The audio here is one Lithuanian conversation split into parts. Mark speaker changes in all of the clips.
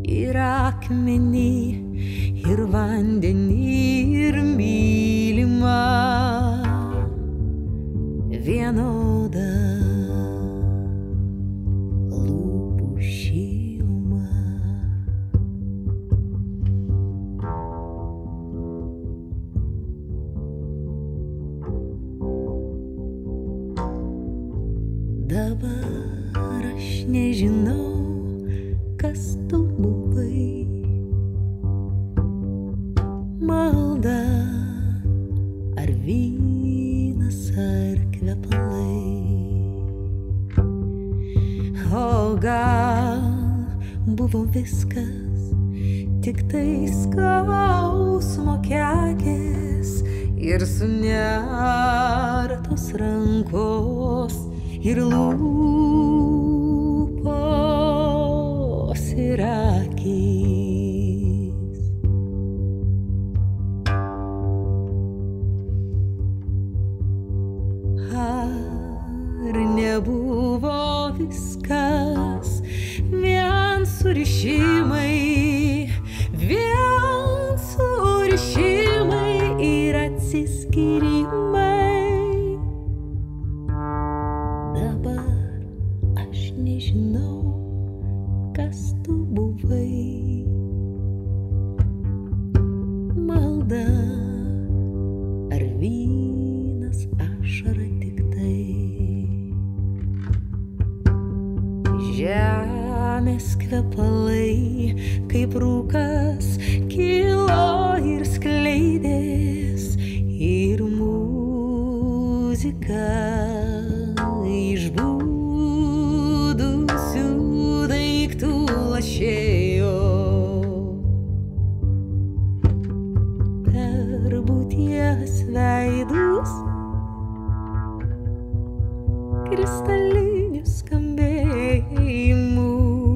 Speaker 1: ir akmenį, ir vandenį, ir mylimą vienodą lūpų šilumą. Dabar aš nežinau, kas tu buvai. Malda ar vynas ar kvepalai. O gal buvo viskas tik tai skausmo kekės ir sunertos rankos ir lūpos ir akys. Ar nebuvo viskas vien surišimai, ir atsiskyrimai? Dabar aš nežinau, kas tu buvai. Malda ar vynas, ašara tik tai. Žemės kvepalai kaip rūkas kilo ir skleidės, ir muzika išbudusių daiktų lašėjo. Per būties veidus kristalinių skambėjimų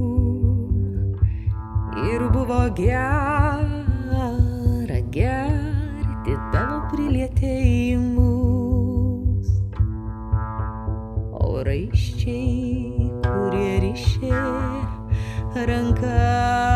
Speaker 1: ir buvo gera gerti tavo prilietėjimus. O raiščiai, kurie rišė rankas